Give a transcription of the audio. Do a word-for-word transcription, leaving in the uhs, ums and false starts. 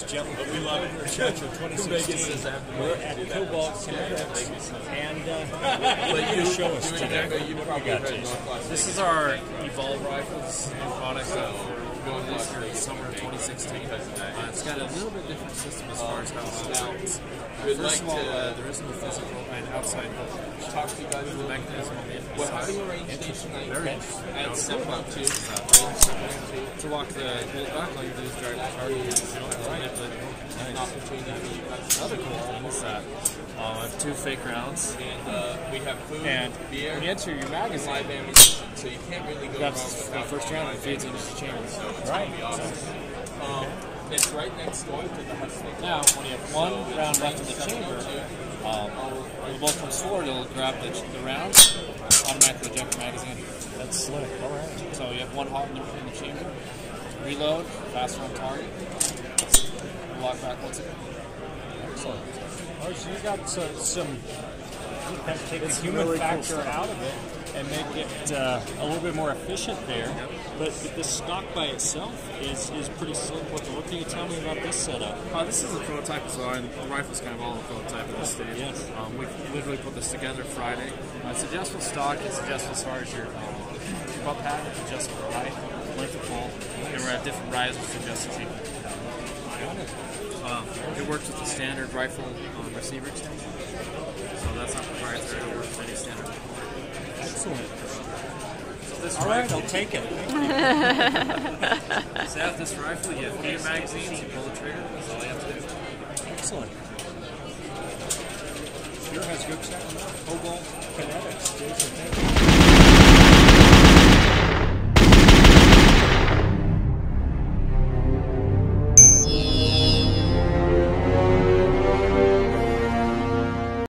ladies and gentlemen, we love it. Show twenty sixteen. We're at Cobalt Kinetics, and uh, what you show us today? What do we got, Jason? This is our Evolve rifles and products that we're going this year in the summer of twenty sixteen. Uh, it's got a little bit different system as far as how it sounds. First of all, uh, there is no physical and outside voltage. Talk to you guys the mechanism on the inside. Very interesting. Add simple too. To walk the bolt back, all you do is drive the car. You don't have to manipulate it. Another cool thing is that uh, I have two fake rounds, and uh, we have food, and beer, when you enter your magazine, live ammunition, so you can't really go wrong with the first round. It feeds into the chamber, so it's right. Gonna be awesome. So, um, it's right next door to the Hudson. Now, when you have one so round left in the chamber, um, when the bolt comes forward, it'll grab the, the round, automatically eject the magazine. That's slick. All right. So you have one hot in the, in the chamber. Reload, faster on target. Lock back once again. Excellent. All right, so you got so, some. You kind of take the human really factor cool out of it and make it uh, a little bit more efficient there. Yep. But, but the stock by itself is, is pretty slick. What, what can you tell me about this setup? Uh, this is a prototype as well, and the rifle's kind of all a prototype at this stage. Yes. Um, we literally put this together Friday. Uh, it's adjustable stock. It's adjustable as far as your um, butt pad. It's adjustable height, length of pull, nice. And we're at different risers to adjust the cheek. Um, it works with the standard rifle um, receiver extension, so that's not proprietary. It works with any standard. Excellent. So this All rifle, right, I'll take it. So with this rifle, you have eight magazines, you pull the trigger, that's all you have to do. Excellent. Sure has good stuff. Cobalt Kinetics. Jason, thank you.